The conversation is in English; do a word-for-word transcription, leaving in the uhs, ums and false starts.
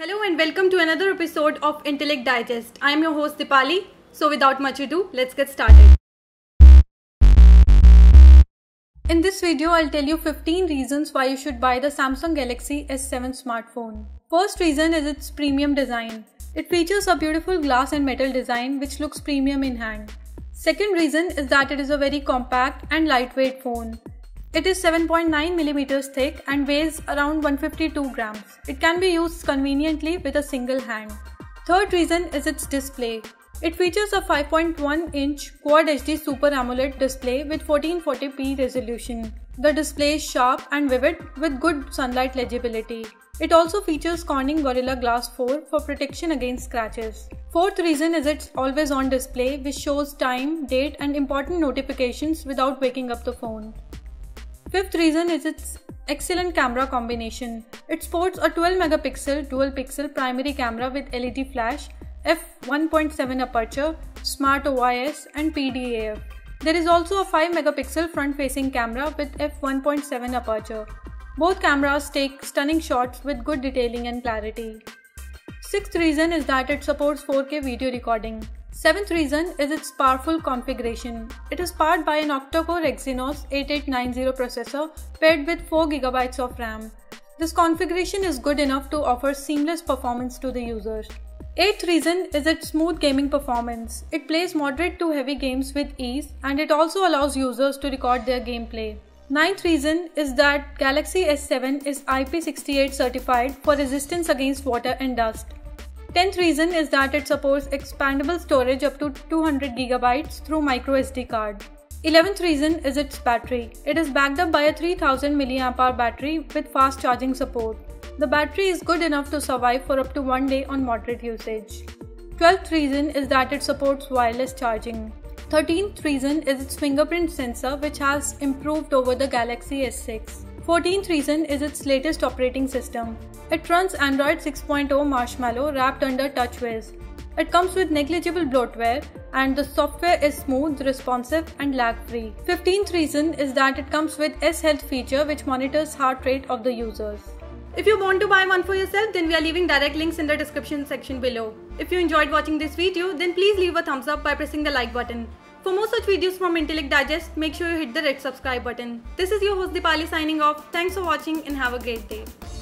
Hello and welcome to another episode of Intellect Digest. I am your host Dipali. So without much ado, let's get started. In this video, I'll tell you fifteen reasons why you should buy the Samsung Galaxy S seven smartphone. First reason is its premium design. It features a beautiful glass and metal design which looks premium in hand. Second reason is that it is a very compact and lightweight phone. It is seven point nine millimeters thick and weighs around one hundred fifty-two grams. It can be used conveniently with a single hand. Third reason is its display. It features a five point one inch Quad H D Super AMOLED display with fourteen forty p resolution. The display is sharp and vivid with good sunlight legibility. It also features Corning Gorilla Glass four for protection against scratches. Fourth reason is its always-on display which shows time, date and important notifications without waking up the phone. Fifth reason is its excellent camera combination. It sports a twelve megapixel dual pixel primary camera with L E D flash, f one point seven aperture, smart O I S and P D A F. There is also a five megapixel front facing camera with f one point seven aperture. Both cameras take stunning shots with good detailing and clarity. Sixth reason is that it supports four K video recording. Seventh reason is its powerful configuration. It is powered by an octa-core Exynos eighty-eight ninety processor paired with four gigabytes of RAM. This configuration is good enough to offer seamless performance to the users. Eighth reason is its smooth gaming performance. It plays moderate to heavy games with ease and it also allows users to record their gameplay. Ninth reason is that Galaxy S seven is I P six eight certified for resistance against water and dust. Tenth reason is that it supports expandable storage up to two hundred gigabytes through micro S D card. Eleventh reason is its battery. It is backed up by a three thousand milliamp hour battery with fast charging support. The battery is good enough to survive for up to one day on moderate usage. Twelfth reason is that it supports wireless charging. Thirteenth reason is its fingerprint sensor which has improved over the Galaxy S six. Fourteenth reason is its latest operating system. It runs Android six point oh Marshmallow wrapped under TouchWiz. It comes with negligible bloatware and the software is smooth, responsive and lag-free. Fifteenth reason is that it comes with S Health feature which monitors heart rate of the users. If you want to buy one for yourself, then we are leaving direct links in the description section below. If you enjoyed watching this video, then please leave a thumbs up by pressing the like button. For more such videos from Intellect Digest, make sure you hit the red subscribe button. This is your host Dipali signing off. Thanks for watching and have a great day.